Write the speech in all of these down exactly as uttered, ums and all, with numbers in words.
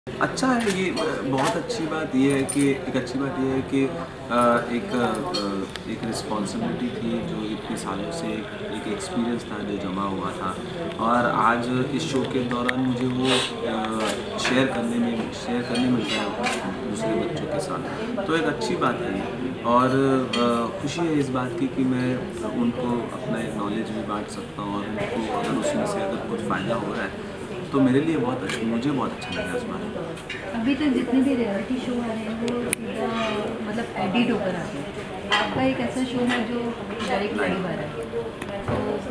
अच्छा है ये बहुत अच्छी बात ये है कि एक अच्छी बात ये है कि एक एक रिस्पॉन्सिबिलिटी थी जो इतने सालों से एक एक्सपीरियंस था जो जमा हुआ था और आज इस शो के दौरान मुझे वो शेयर करने में शेयर करने मिल रहा है दूसरे बच्चों के साथ, तो एक अच्छी बात है और खुशी है इस बात की कि मैं उनको अपना एक नॉलेज भी बांट सकता हूँ और उनको अगर उसमें से अगर कुछ फ़ायदा हो रहा है तो मेरे लिए बहुत अच्छा, मुझे बहुत अच्छा लगा इस बार। अभी तक जितने भी रियलिटी शो आ रहे हैं वो सीधा मतलब एडिट होकर आते हैं, आपका एक ऐसा शो है जो डायरेक्ट लाइव आ रहा है,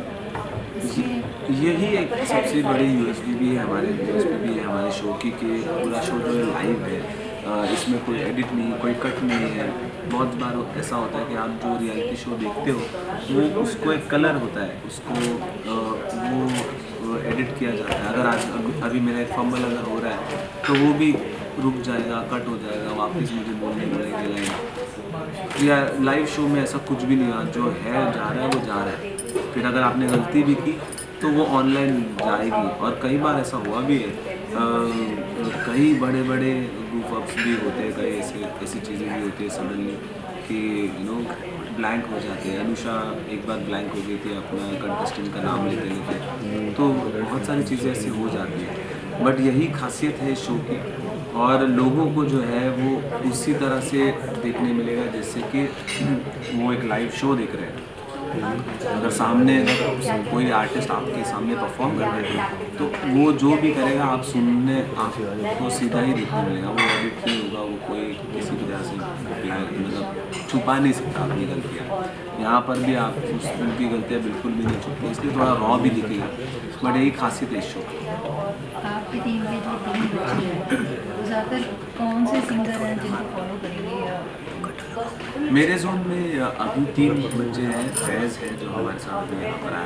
तो यही एक सबसे बड़ी यूएसपी भी है हमारे यूएसपी भी है हमारे शो की कि पूरा शो जो है लाइव है, इसमें कोई एडिट नहीं, कोई कट नहीं है। बहुत बार ऐसा होता है कि आप जो रियलिटी शो देखते हो वो उसको एक कलर होता है, उसको वो एडिट किया जाता है। अगर आज अभी मेरा एक फंबल अगर हो रहा है तो वो भी रुक जाएगा, कट हो जाएगा, वापस मुझे बोलने पड़ेगी लाइन। या लाइव शो में ऐसा कुछ भी नहीं है, जो है जा रहा है वो जा रहा है। फिर अगर आपने गलती भी की तो वो ऑनलाइन जाएगी और कई बार ऐसा हुआ भी है, आ, कई बड़े बड़े ग्रुप अप्स भी होते हैं, कई ऐसे ऐसी चीज़ें भी होती है सडनली कि यू नो ब्लैंक हो जाते हैं। अनुषा एक बार ब्लैंक हो गई थी अपना कंटेस्टेंट का नाम लेते लेते, तो बहुत सारी चीज़ें ऐसी हो जाती हैं। बट यही खासियत है शो की और लोगों को जो है वो उसी तरह से देखने मिलेगा जैसे कि वो एक लाइव शो देख रहे हैं। अगर सामने अगर कोई आर्टिस्ट आपके सामने परफॉर्म कर रहे हैं तो वो जो भी करेगा आप सुनने आपको सीधा ही देखने मिलेगा, वो एडिट नहीं होगा, वो कोई किसी भी तरह से मतलब छुपा नहीं सकता अपनी गलतियाँ। यहाँ पर भी आप उनकी गलतियाँ बिल्कुल भी नहीं छुपती, इसलिए थोड़ा रॉ भी दिखेगा। बट यही खासियत है इस शो की। आपकी टीम के जो तीन बच्चे हैं ज़्यादातर कौन से सिंगर हैं जिनको फॉलो करेंगे? या मेरे जोन में अभी तीन बच्चे हैं, फैज़ है जो हमारे साथ में यहाँ पर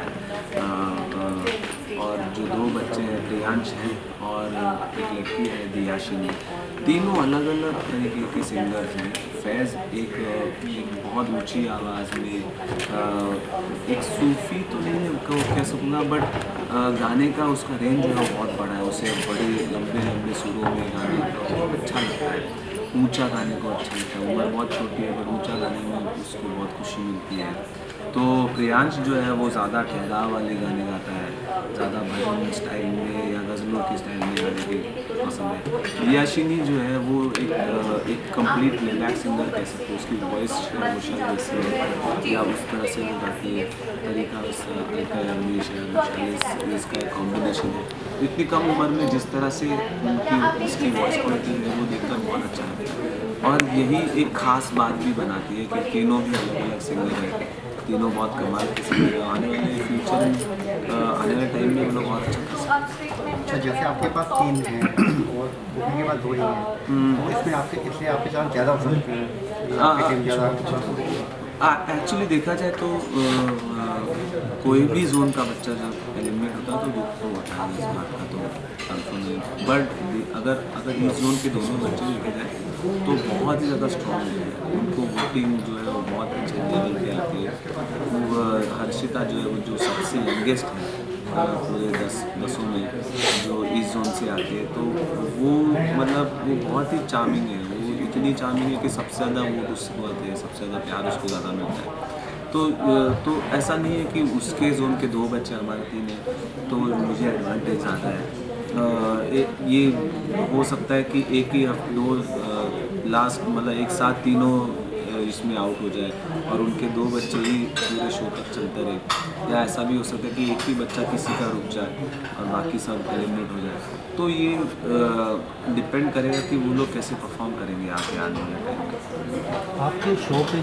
आया और जो दो बच्चे हैं प्रियांश हैं और एक लड़की है दियाशिनी। तीनों अलग अलग तरीके के सिंगर्स हैं। फैज़ एक, एक बहुत ऊंची आवाज़ में एक सूफ़ी तो नहीं को कह सकूँगा बट गाने का उसका रेंज जो है बहुत बड़ा है, उसे बड़े लंबे लंबे सुरों में गाने का बहुत अच्छा लगता है, ऊंचा गाने को अच्छा लगता है। उम्र बहुत छोटी है पर ऊंचा गाने में उसको बहुत खुशी मिलती है। तो प्रियांश जो है वो ज़्यादा ठहराव वाले गाने गाता है, ज़्यादा भजन स्टाइल में या गज़लों के स्टाइल में गाने की पसंद है। दियाशिनी जो है वो एक एक कंप्लीट प्लेबैक सिंगर कह सकते हो, उसकी वॉइस है वो शायद वैसी है या उस तरह से वो गाती है, तरीका उसका रमेश है, इसका एक कॉम्बिनेशन है। इतनी कम उम्र में जिस तरह से उनकी इसकी वॉइस क्वालिटी है वो देखकर बहुत अच्छा लगता है और यही एक ख़ास बात भी बनाती है कि तीनों भी अलग अलग सिंगर हैं, तीनों बहुत कमाल के सिंगर हैं। आने वाले फ्यूचर में आने वाले टाइम में वो लोग बहुत अच्छा कर सकते हैं। अच्छा, जैसे आपके पास तीन हैं और बुकिंग के बाद दो ही हैं, तो इसमें आपके इसलिए आपके चांस ज़्यादा हो सकते हैं? एक्चुअली देखा जाए तो आ, कोई भी जोन का बच्चा जब एलिमिनेट होता है तो दुख तो होता है, इस बात का तो कंफर्म नहीं। बट अगर अगर इस जोन के दोनों बच्चे देखे जाए तो बहुत ही ज़्यादा स्ट्रॉन्ग है, उनको वोटिंग जो है वो बहुत अच्छे लेवल पे आती है। वो हर्षिता जो है वो जो सबसे यंगेस्ट है पूरे दस दसों में जो इस जोन से आते हैं, तो वो मतलब वो बहुत ही चार्मिंग है, वो इतनी चार्मिंग है कि सबसे ज़्यादा वो उसको आते हैं, सबसे ज़्यादा प्यार उसको ज़्यादा मिलता है। तो तो ऐसा नहीं है कि उसके जोन के दो बच्चे हमारे तीन हैं तो मुझे एडवांटेज ज़्यादा है। ए, ये हो सकता है कि एक ही दो लास्ट मतलब एक साथ तीनों इसमें आउट हो जाए और उनके दो बच्चे ही पूरे शो तक चलते रहे, या ऐसा भी हो सकता है कि एक ही बच्चा किसी का रुक जाए और बाकी सब एलिमिनेट हो जाए। तो ये डिपेंड करेगा कि वो लोग कैसे परफॉर्म करेंगे आगे आने वाले टाइम में। आपके शो पे